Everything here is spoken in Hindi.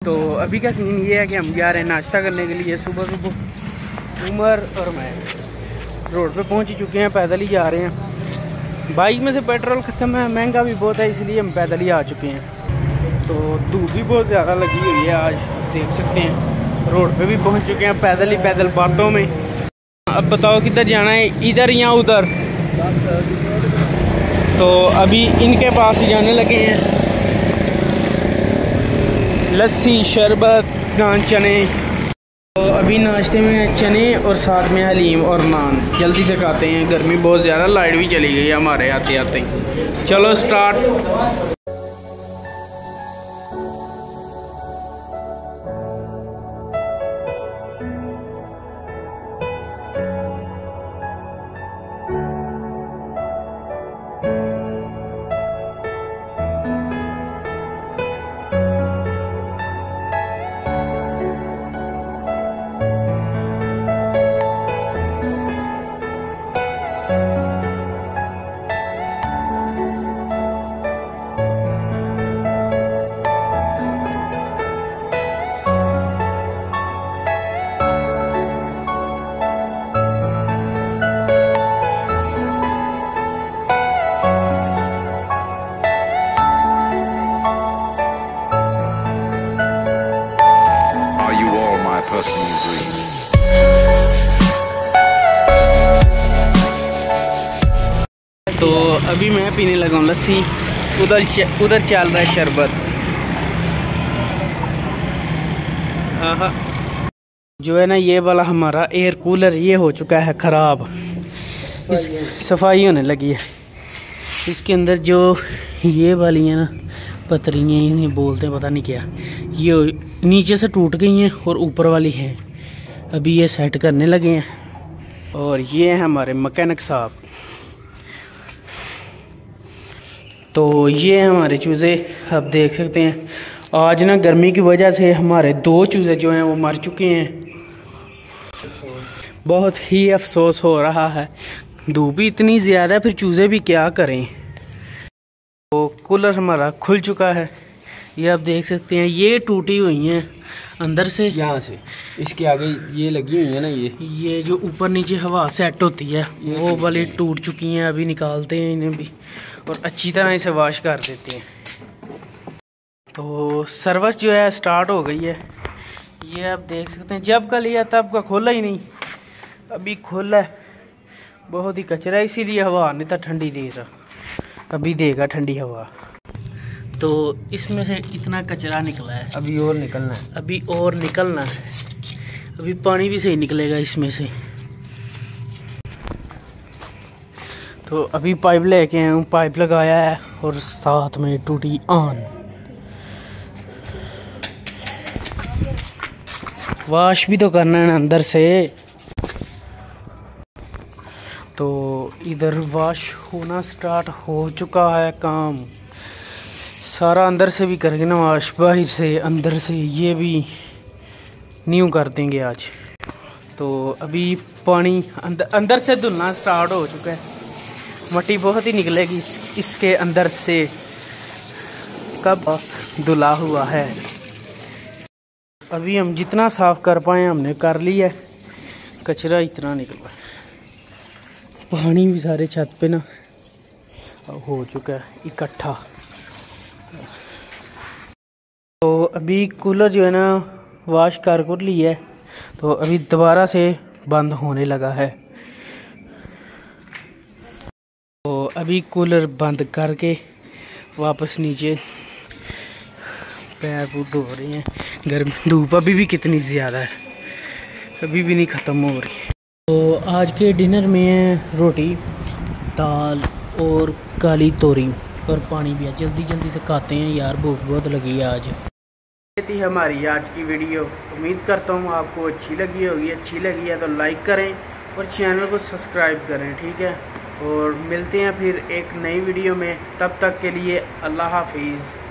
तो अभी का सीन ये है कि हम जा रहे हैं नाश्ता करने के लिए। सुबह सुबह उमर और मैं रोड पे पहुंच चुके हैं, पैदल ही जा रहे हैं। बाइक में से पेट्रोल ख़त्म है, महंगा भी बहुत है, इसलिए हम पैदल ही आ चुके हैं। तो धूप भी बहुत ज़्यादा लगी हुई है आज, देख सकते हैं। रोड पे भी पहुंच चुके हैं, पैदल ही पैदल बातों में। अब बताओ किधर जाना है, इधर या उधर? तो अभी इनके पास ही जाने लगे हैं। लस्सी, शरबत, नान, चने। तो अभी नाश्ते में चने और साथ में हलीम और नान जल्दी से खाते हैं। गर्मी बहुत ज़्यादा, लाइट भी चली गई हमारे आते आते। चलो स्टार्ट। तो अभी मैं पीने लगा हूँ लस्सी, उधर चल रहा है शरबत। जो है ना, ये वाला हमारा एयर कूलर ये हो चुका है ख़राब, इस सफाई होने लगी है। इसके अंदर जो ये वाली है ना पतरियाँ, इन्हें बोलते हैं पता नहीं क्या, ये नीचे से टूट गई हैं और ऊपर वाली है। अभी ये सेट करने लगे हैं। और ये है हमारे मैकेनिक साहब। तो ये हमारे चूज़े आप देख सकते हैं। आज ना गर्मी की वजह से हमारे 2 चूज़े जो हैं वो मर चुके हैं। बहुत ही अफसोस हो रहा है, धूप भी इतनी ज़्यादा है, फिर चूज़े भी क्या करें। तो कूलर हमारा खुल चुका है, ये आप देख सकते हैं। ये टूटी हुई हैं अंदर से, यहाँ से इसके आगे ये लगी हुई है ना, ये जो ऊपर नीचे हवा सेट होती है वो वाली टूट चुकी हैं। अभी निकालते हैं इन्हें भी और अच्छी तरह इसे वॉश कर देते हैं। तो सर्विस जो है स्टार्ट हो गई है, ये आप देख सकते हैं। जब का लिया तब का खोला ही नहीं, अभी खोला है। बहुत ही कचरा है, इसीलिए हवा नहीं था ठंडी दे रहा, अभी देगा ठंडी हवा। तो इसमें से इतना कचरा निकला है, अभी और निकलना है, अभी और निकलना है। अभी पानी भी सही निकलेगा इसमें से। तो अभी पाइप लेके आया हूँ, पाइप लगाया है और साथ में टूटी ऑन। वॉश भी तो करना है ना अंदर से। तो इधर वॉश होना स्टार्ट हो चुका है काम सारा। अंदर से भी करेंगे ना वॉश, बाहर से अंदर से ये भी न्यू कर देंगे आज। तो अभी पानी अंदर से धुलना स्टार्ट हो चुका है। मट्टी बहुत ही निकलेगी इसके अंदर से, कब धुला हुआ है। अभी हम जितना साफ कर पाए हमने कर लिया। कचरा इतना निकला, पानी भी सारे छत पे ना हो चुका है इकट्ठा। तो अभी कूलर जो है ना वॉश कर लिया है, तो अभी दोबारा से बंद होने लगा है। तो अभी कूलर बंद करके वापस नीचे पैर धो रहे हैं। गर्मी, धूप अभी भी कितनी ज़्यादा है, अभी भी नहीं ख़त्म हो रही। तो आज के डिनर में है रोटी, दाल और काली तोरी और पानी भी है। जल्दी जल्दी से खाते हैं यार, भूख बहुत लगी है आज। ये थी हमारी आज की वीडियो, उम्मीद करता हूँ आपको अच्छी लगी होगी। अच्छी लगी है तो लाइक करें और चैनल को सब्सक्राइब करें, ठीक है। और मिलते हैं फिर एक नई वीडियो में, तब तक के लिए अल्लाह हाफिज़।